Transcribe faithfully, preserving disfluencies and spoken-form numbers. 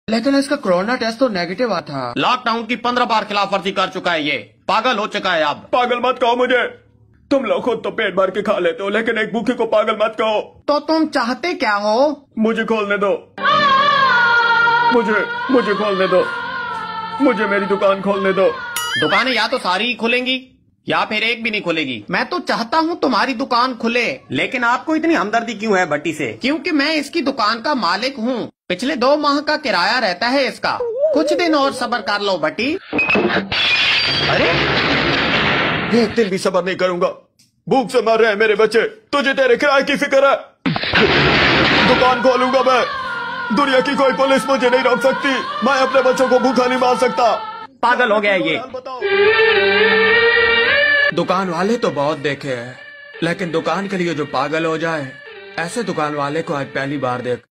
लेकिन इसका corona test तो नेगेटिव आ था। लॉकडाउन की पंद्रह बार खिलाफ वर्जी कर चुका है, ये पागल हो चुका है अब। पागल मत कहो मुझे, तुम लोग खुद तो पेट भर के खा लेते हो, लेकिन एक भूखे को पागल मत कहो। तो तुम चाहते क्या हो? मुझे खोलने दो, मुझे मुझे खोलने दो, मुझे मेरी दुकान खोलने दो। दुकानें या तो सारी ही खुलेंगी या फिर एक भी नहीं खुलेगी। मैं तो चाहता हूँ तुम्हारी दुकान खुले। लेकिन आपको इतनी हमदर्दी क्यों है भट्टी से? क्योंकि मैं इसकी दुकान का मालिक हूँ। पिछले दो माह का किराया रहता है इसका। कुछ दिन और सब्र कर लो भट्टी। अरे एक दिन भी सब्र नहीं करूंगा, भूख से मर रहे हैं मेरे बच्चे, तुझे तेरे किराए की फिक्र है। दुकान खोलूंगा मैं, दुनिया की कोई पुलिस मुझे नहीं रोक सकती, मैं अपने बच्चों को भूखा नहीं मार सकता। पागल हो गया ये। दुकान वाले तो बहुत देखे हैं, लेकिन दुकान के लिए जो पागल हो जाए, ऐसे दुकान वाले को आज पहली बार देख